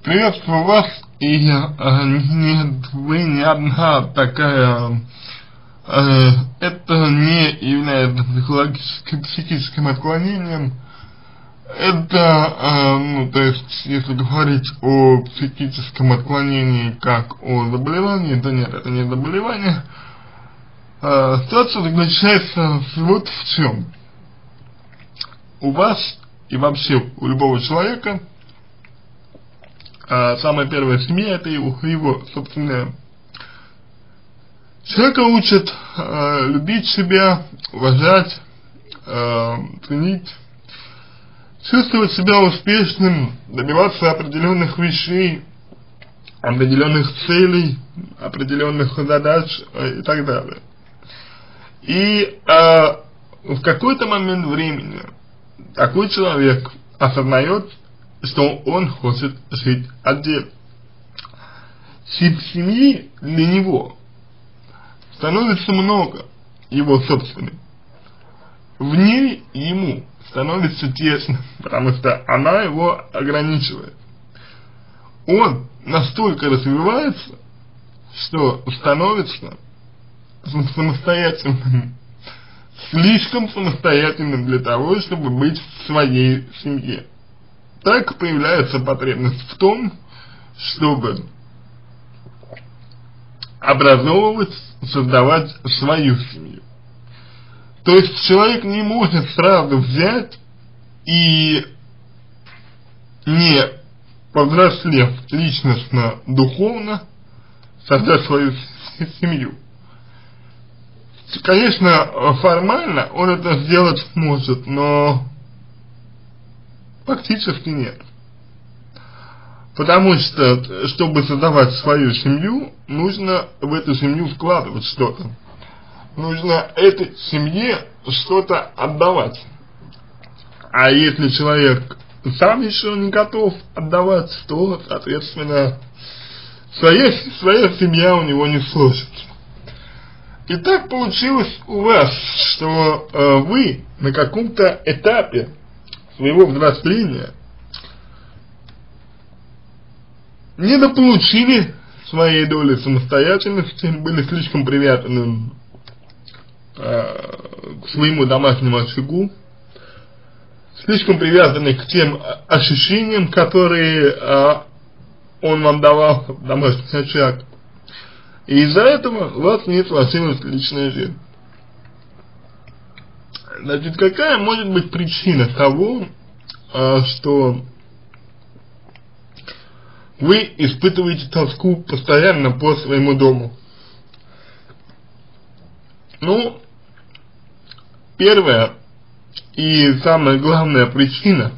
Приветствую вас, и нет, вы не одна такая, это не является психическим отклонением, это, то есть, если говорить о психическом отклонении как о заболевании, то нет, это не заболевание. Ситуация заключается вот в чем. У вас и вообще у любого человека самая первая семья — это его собственная. Человека учат любить себя, уважать, ценить, чувствовать себя успешным, добиваться определенных вещей, определенных целей, определенных задач и так далее. И в какой-то момент времени такой человек осознает, что он хочет жить отдельно. Семьи для него становится много, его собственной. В ней ему становится тесно, потому что она его ограничивает. Он настолько развивается, что становится самостоятельным, слишком самостоятельным для того, чтобы быть в своей семье. Так появляется потребность в том, чтобы образовывать, создавать свою семью. То есть человек не может сразу взять и, не повзрослев личностно, духовно, создать свою семью. Конечно, формально он это сделать может, но фактически нет. Потому что, чтобы создавать свою семью, нужно в эту семью вкладывать что-то. Нужно этой семье что-то отдавать. А если человек сам еще не готов отдавать, то, соответственно, своя семья у него не сложится. И так получилось у вас, что вы на каком-то этапе своего взросления недополучили своей доли самостоятельности, были слишком привязаны к своему домашнему очагу, слишком привязаны к тем ощущениям, которые он вам давал в домашний очаг. И из-за этого у вас не сложилась личная жизнь. Значит, какая может быть причина того, что вы испытываете тоску постоянно по своему дому? Ну, первая и самая главная причина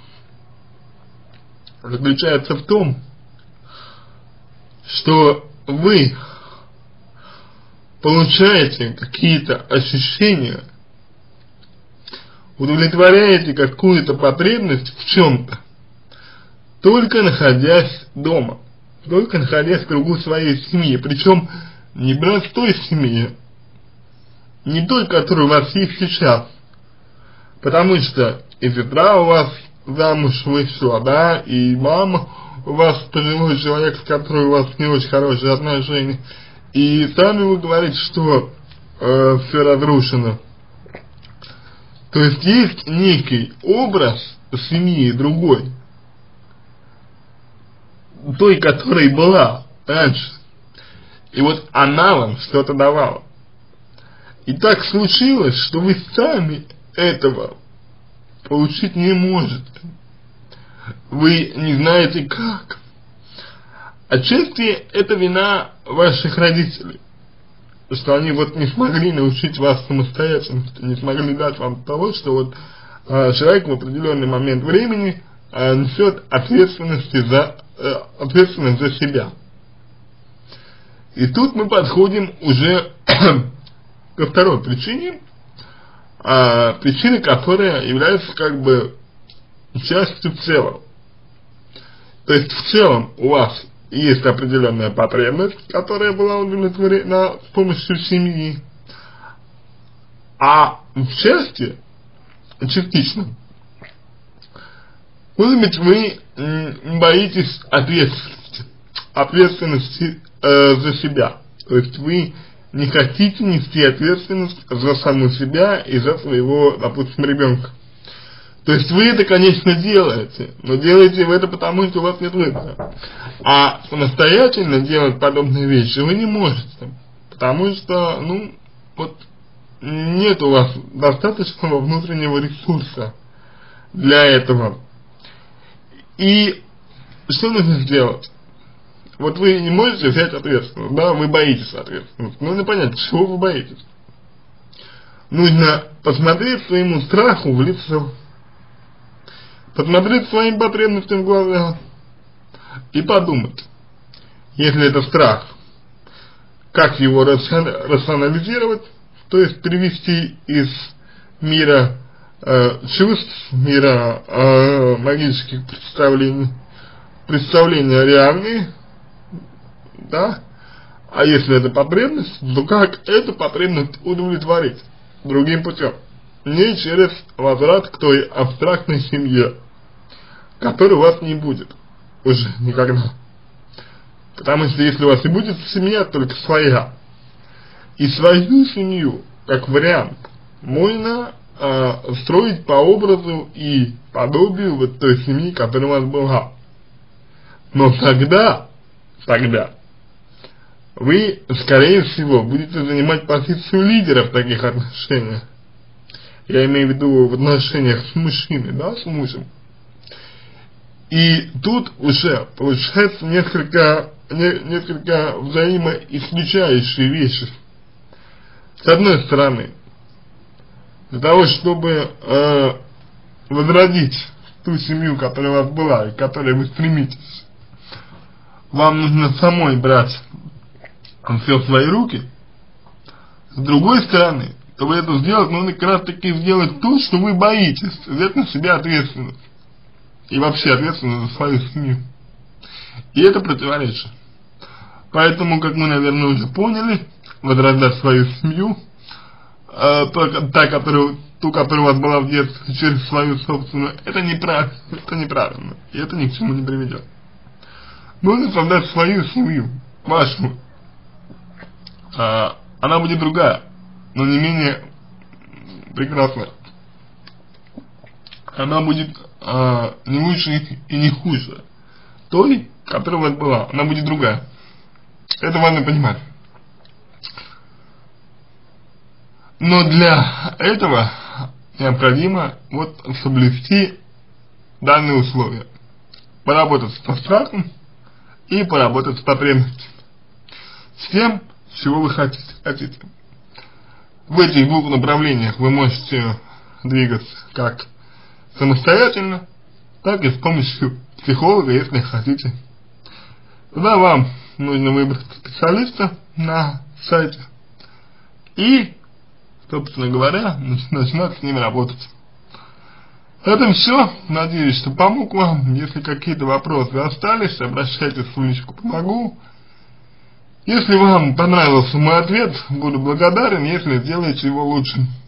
заключается в том, что вы получаете какие-то ощущения, удовлетворяете какую-то потребность в чем-то, только находясь дома, только находясь в кругу своей семьи, причем не простой семьи, не той, которая у вас есть сейчас, потому что и сестра у вас замуж вышла, да, и мама у вас пожилой человек, с которым у вас не очень хорошие отношения, и сами вы говорите, что все разрушено. То есть есть некий образ семьи другой, той, которой была раньше, и вот она вам что-то давала. И так случилось, что вы сами этого получить не можете. Вы не знаете как. Отчасти это вина ваших родителей, что они вот не смогли научить вас самостоятельности, не смогли дать вам того, что вот человек в определенный момент времени несет ответственность за себя. И тут мы подходим уже ко второй причине, причине, которая является как бы частью целого. То есть в целом у вас есть определенная потребность, которая была удовлетворена с помощью семьи, а в части, частично, Может быть, вы боитесь ответственности за себя. То есть вы не хотите нести ответственность за саму себя и за своего, допустим, ребенка. То есть вы это, конечно, делаете, но делаете вы это потому, что у вас нет выбора. А самостоятельно делать подобные вещи вы не можете, потому что, ну, вот нет у вас достаточного внутреннего ресурса для этого. И что нужно сделать? Вот вы не можете взять ответственность, да, вы боитесь ответственности. Нужно понять, чего вы боитесь. Нужно посмотреть своему страху в лицо, посмотреть своим потребностям в глаза и подумать, если это страх, как его рационализировать, то есть перевести из мира чувств, мира магических представления реальные, да, а если это потребность, то как эту потребность удовлетворить другим путем, не через возврат к той абстрактной семье, которой у вас не будет уже никогда. Потому что если у вас и будет семья, только своя, и свою семью, как вариант, можно строить по образу и подобию вот той семьи, которая у вас была. Но тогда вы, скорее всего, будете занимать позицию лидера в таких отношениях. Я имею в виду в отношениях с мужчиной, да, с мужем. И тут уже получается несколько взаимоисключающие вещи. С одной стороны, для того, чтобы возродить ту семью, которая у вас была и к которой вы стремитесь, вам нужно самой брать все в свои руки. С другой стороны, чтобы это сделать, нужно как раз таки сделать то, что вы боитесь, взять на себя ответственность. И вообще ответственность за свою семью. И это противоречие. Поэтому, как мы, наверное, уже поняли, возрождать свою семью, ту, которая у вас была в детстве, через свою собственную, это неправильно, и это ни к чему не приведет. Нужно создать свою семью, вашу. Она будет другая, но не менее прекрасная. Она будет не лучше и не хуже той, которая у вас была, она будет другая. Это важно понимать. Но для этого необходимо вот соблюсти данные условия. Поработать с страхом и поработать с потребностью. С тем, чего вы хотите. В этих двух направлениях вы можете двигаться как самостоятельно, так и с помощью психолога, если хотите. Тогда вам нужно выбрать специалиста на сайте и, собственно говоря, начинать с ним работать. Это все. Надеюсь, что помог вам. Если какие-то вопросы остались, обращайтесь в личку «Помогу». Если вам понравился мой ответ, буду благодарен, если сделаете его лучшим.